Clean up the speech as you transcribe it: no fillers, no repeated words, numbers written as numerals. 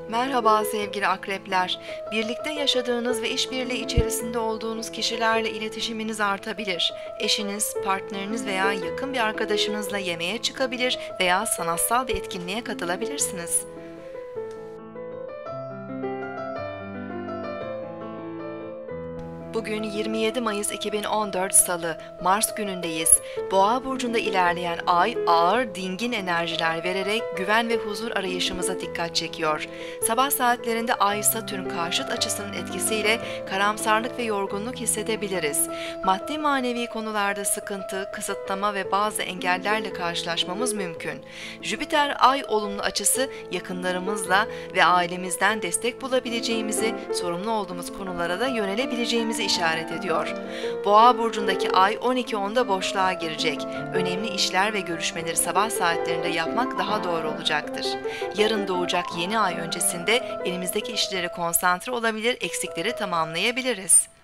Merhaba sevgili akrepler. Birlikte yaşadığınız ve işbirliği içerisinde olduğunuz kişilerle iletişiminiz artabilir. Eşiniz, partneriniz veya yakın bir arkadaşınızla yemeğe çıkabilir veya sanatsal bir etkinliğe katılabilirsiniz. Bugün 27 Mayıs 2014 Salı, Mars günündeyiz. Boğa burcunda ilerleyen ay ağır, dingin enerjiler vererek güven ve huzur arayışımıza dikkat çekiyor. Sabah saatlerinde Ay-Satürn karşıt açısının etkisiyle karamsarlık ve yorgunluk hissedebiliriz. Maddi manevi konularda sıkıntı, kısıtlama ve bazı engellerle karşılaşmamız mümkün. Jüpiter-Ay olumlu açısı yakınlarımızla ve ailemizden destek bulabileceğimizi, sorumlu olduğumuz konulara da yönelebileceğimizi işaret ediyor. Boğa burcundaki ay 12.10'da boşluğa girecek. Önemli işler ve görüşmeleri sabah saatlerinde yapmak daha doğru olacaktır. Yarın doğacak yeni ay öncesinde elimizdeki işlere konsantre olabilir, eksikleri tamamlayabiliriz.